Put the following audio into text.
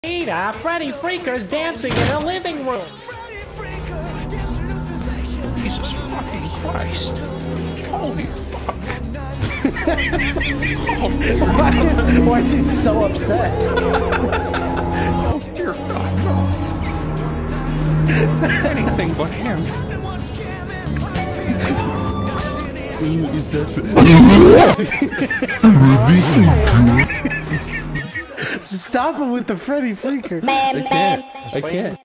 Freddie Freaker's dancing in the living room. Jesus fucking Christ. Holy fuck. Why is he so upset? Oh dear God, no. Anything but him. Is that Stop him with the Freddie Freaker. I can't.